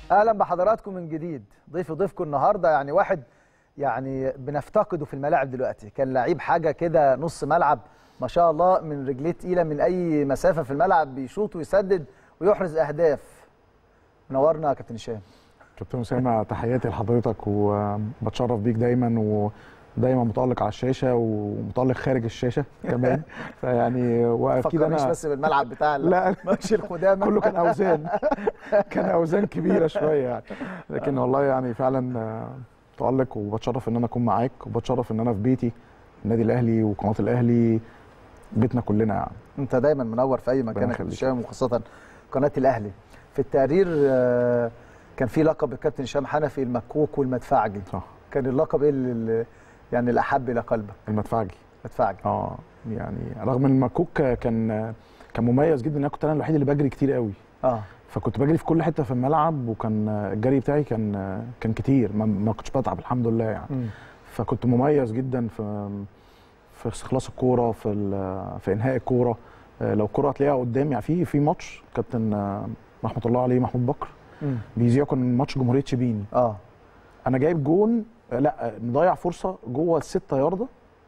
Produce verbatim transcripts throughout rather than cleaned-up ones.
اهلا بحضراتكم من جديد. ضيف ضيفكم النهارده يعني واحد يعني بنفتقده في الملاعب دلوقتي. كان لعيب حاجه كده نص ملعب ما شاء الله، من رجليه تقيله من اي مسافه في الملعب، بيشوط ويسدد ويحرز اهداف. منورنا يا كابتن هشام. كابتن اسامه، تحياتي لحضرتك وبتشرف بيك دايما، ودايما متالق على الشاشه ومتالق خارج الشاشه كمان. فيعني واكيد انا مش بس بالملعب بتاع لا ماتش القدامى كله كان اوزان كان اوزان كبيره شويه يعني، لكن والله يعني فعلا متالق، وبتشرف ان انا اكون معاك، وبتشرف ان انا في بيتي النادي الاهلي وقناه الاهلي بيتنا كلنا يعني. انت دايما منور في اي مكان يا كابتن هشام، وخاصه قناه الاهلي. في التقرير كان في لقب الكابتن هشام حنفي المكوك والمدفعجي. صح. كان اللقب ايه اللي يعني الاحب الى قلبك؟ المدفعجي. مدفعجي. اه يعني رغم ان المكوك كان كان مميز جدا، ان انا كنت انا الوحيد اللي بجري كتير قوي. اه فكنت بجري في كل حته في الملعب، وكان الجري بتاعي كان كان كتير، ما, ما كنتش بتعب الحمد لله يعني. م. فكنت مميز جدا في في استخلاص الكوره، في في انهاء الكوره. لو الكوره هتلاقيها قدامي يعني. في في ماتش كابتن رحمه الله عليه محمود بكر بيذيع، كان ماتش جمهوريه شبين. اه انا جايب جون، لا مضيع فرصه جوه الستة ياردة،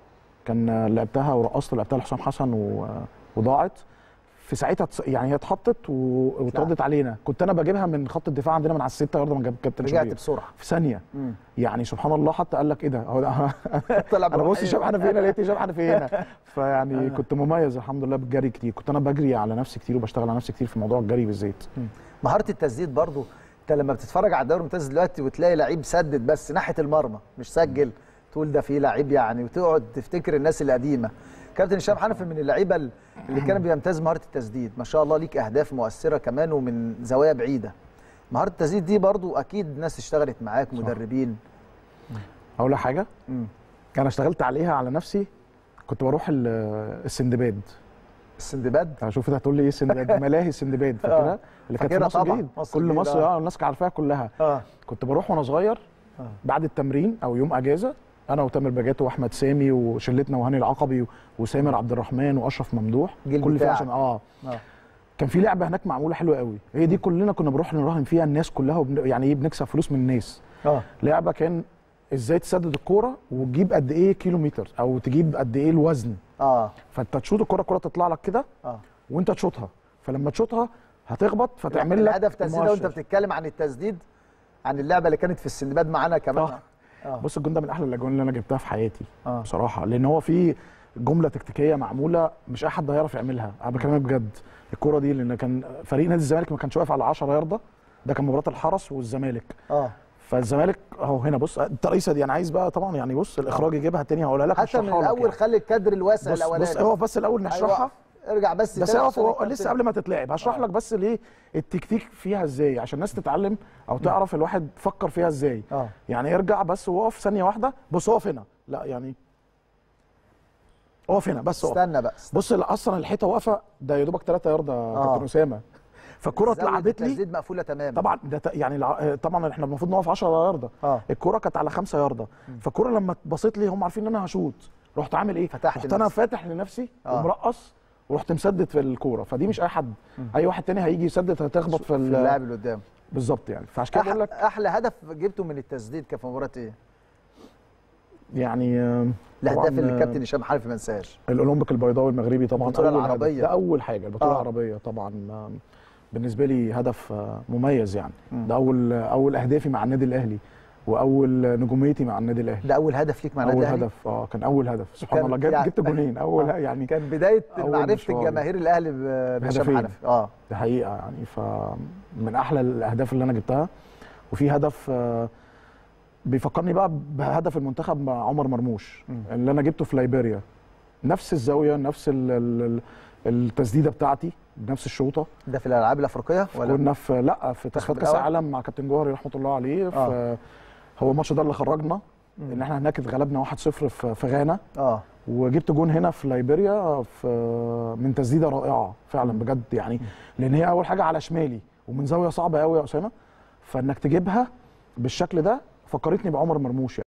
كان لعبتها ورقصت، لعبتها لحسام حسن وضاعت في ساعتها يعني. هي اتحطت واتردت علينا، كنت انا بجيبها من خط الدفاع عندنا من على الستة ياردة من كابتن شوبير. رجعت بسرعه في ثانيه. مم. يعني سبحان الله، حتى قال لك ايه ده، هو طلع انا بص هشام حنفي هنا، لقيت هشام حنفي هنا. فيعني كنت مميز الحمد لله بالجري كتير، كنت انا بجري على نفسي كتير وبشتغل على نفسي كتير في موضوع الجري بالذات. مهاره التسديد برضو، انت لما بتتفرج على الدوري الممتاز دلوقتي وتلاقي لعيب سدد بس ناحيه المرمى مش سجل، تقول ده في لعيب يعني، وتقعد تفتكر الناس القديمه. كابتن هشام حنفي من اللعيبه اللي كان بيمتاز مهاره التسديد، ما شاء الله ليك اهداف مؤثره كمان ومن زوايا بعيده. مهاره التسديد دي برضو اكيد ناس اشتغلت معاك، مدربين. اقول لك حاجه، مم. انا اشتغلت عليها على نفسي. كنت بروح السندباد. السندباد؟ هشوف انت هتقول لي ايه السندباد. ملاهي السندباد، فاكرها؟ اللي كانت في مصر جديد، كل مصر اه الناس كانت عارفاها كلها. آه. كنت بروح وانا صغير آه. بعد التمرين او يوم اجازه، انا وتامر بجاتو واحمد سامي وشلتنا وهاني العقبي وسامر عبد الرحمن واشرف ممدوح، كل فيها عشان اه, آه. كان في لعبه هناك معموله حلوه قوي، هي دي كلنا كنا بنروح نراهن فيها الناس كلها، وبن... يعني ايه بنكسب فلوس من الناس. اه لعبه كان ازاي تسدد الكوره وتجيب قد ايه كيلو متر، او تجيب قد ايه الوزن. اه فانت تشوط الكوره، الكوره تطلع لك كده اه وانت تشوطها، فلما تشوطها هتخبط فتعمل لك الهدف تسديده. وانت بتتكلم عن التسديد، عن اللعبه اللي كانت في السندباد معانا كمان. آه. آه. بص الجون ده من احلى الاجوان اللي انا جبتها في حياتي. آه. بصراحه، لان هو في جمله تكتيكيه معموله مش اي حد هيعرف يعملها. انا بكلمك بجد، الكوره دي لان كان فريق نادي الزمالك ما كانش واقف على عشرة ياردة، ده كان مباراه الحرس والزمالك. اه فالزمالك اهو هنا، بص الترقيصه دي انا عايز بقى طبعا يعني، بص الاخراج يجيبها تاني هقولها لك حتى من الاول يعني. خلي الكادر الواسع الاولاني. بس هو بس الاول نشرحها. أيوة. ارجع بس بس هو لسه قبل ما تتلعب هشرح لك بس ليه التكتيك فيها ازاي، عشان الناس تتعلم او تعرف الواحد فكر فيها ازاي. اه يعني ارجع بس وقف ثانيه واحده، بص اقف هنا، لا يعني اقف هنا بس، استنى بقى استنى. بص اصلا الحيطه واقفه، ده يا دوبك ثلاثة ياردة يا كابتن اسامه. فالكره اتلعبت لي، التسديد مقفوله تماما طبعا ده يعني طبعا احنا المفروض نقف عشرة ياردة. اه الكره كانت على خمسة ياردة، فالكره لما اتبصت لي هم عارفين ان انا هشوط، رحت عامل ايه؟ رحت انا فاتح لنفسي آه. ومرقص، ورحت مسدد في الكوره. فدي مش اي حد، م. اي واحد تاني هيجي يسدد هتخبط في اللاعب اللي قدام بالظبط يعني. فعشان كده بقول لك احلى هدف جبته من التسديد كان في مباراه ايه؟ يعني الاهداف اللي الكابتن هشام حنفي ما انساهاش. الاولمبيك البيضاوي المغربي طبعا، البطوله العربيه ده اول حاجه، البطوله آه. العربيه طبعا بالنسبه لي هدف مميز يعني. م. ده اول اول اهدافي مع النادي الاهلي، واول نجوميتي مع النادي الاهلي. ده اول هدف ليك مع النادي الاهلي؟ اول هدف اه كان اول هدف سبحان الله. جبت يعني جبت جونين اول آه. يعني كان بدايه معرفه الجماهير الاهلي بهشام حنفي. اه دي حقيقه يعني. فمن احلى الاهداف اللي انا جبتها. وفي هدف آه بيفكرني بقى بهدف المنتخب مع عمر مرموش م. اللي انا جبته في ليبيريا، نفس الزاويه، نفس ال ال التسديده بتاعتي بنفس الشوطه. ده في الالعاب الافريقيه ولا كنا في لا في تصفيات كاس العالم مع كابتن جوهري رحمه الله عليه. آه. هو الماتش ده اللي خرجنا، م. ان احنا هناك اتغلبنا واحد صفر في غانا. اه وجبت جون هنا في ليبيريا في من تسديده رائعه فعلا بجد يعني، لان هي اول حاجه على شمالي ومن زاويه صعبه قوي يا اسامه، فانك تجيبها بالشكل ده فكرتني بعمر مرموش يعني.